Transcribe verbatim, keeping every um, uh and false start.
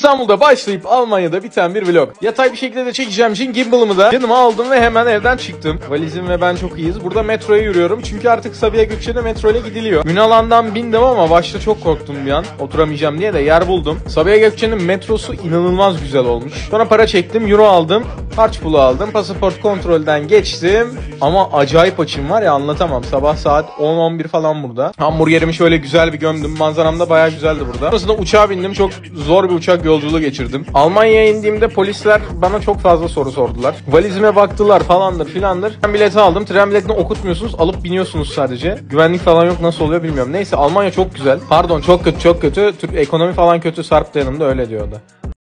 İstanbul'da başlayıp Almanya'da biten bir vlog. Yatay bir şekilde de çekeceğim için gimbal'ımı da yanıma aldım ve hemen evden çıktım. Valizim ve ben çok iyiyiz. Burada metroya yürüyorum çünkü artık Sabiha Gökçen'e metro ile gidiliyor. Ünalan'dan bindim ama başta çok korktum bir an. Oturamayacağım diye de yer buldum. Sabiha Gökçen'in metrosu inanılmaz güzel olmuş. Sonra para çektim, euro aldım, harç pulu aldım, pasaport kontrolden geçtim. Ama acayip açım var ya, anlatamam. Sabah saat on on bir falan burada. Hamburgerimi şöyle güzel bir gömdüm. Manzaram da bayağı güzeldi burada. Sonrasında uçağa bindim. Çok zor bir uçak yolculuğu geçirdim. Almanya'ya indiğimde polisler bana çok fazla soru sordular. Valizime baktılar falandır filandır. Ben bileti aldım. Tren biletini okutmuyorsunuz. Alıp biniyorsunuz sadece. Güvenlik falan yok. Nasıl oluyor bilmiyorum. Neyse, Almanya çok güzel. Pardon, çok kötü çok kötü. Türk ekonomi falan kötü. Sarp da yanımda öyle diyordu.